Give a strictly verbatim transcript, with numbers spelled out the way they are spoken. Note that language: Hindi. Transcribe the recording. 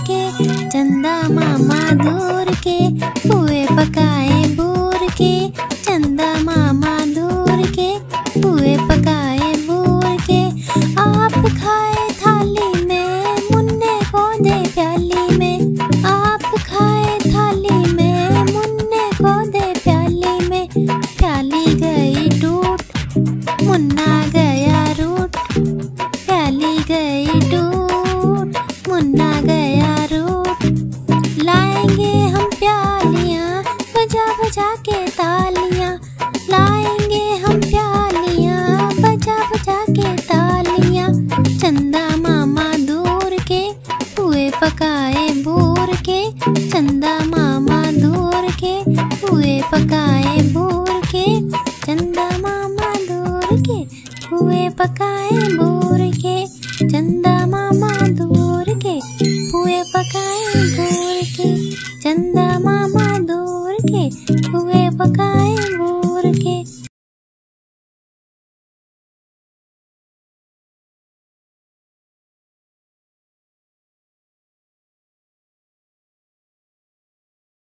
के, चंदा मामा दूर के, पुए पकाए बूर के, चंदा मामा दूर के, पुए पकाए बूर के। आप खाए थाली में, मुन्ने को दे प्याली में, आप खाए थाली में, मुन्ने को दे प्याली में। प्याली गई टूट, मुन्ना गया रूठ, प्याली गई टूट, मुन्ना गया रूठ। लाएंगे हम प्यालियाँ बजा बजा के तालियाँ, लाएंगे हम प्यालियाँ बजा बजा के तालियाँ। चंदा मामा दूर के, पुए पकाए बूर के, चंदा मामा दूर के, पुए पकाए बूर के, चंदा मामा दूर के, पुए पकाए बूर के, चंदा मामा दूर के, पुए पकाए बूर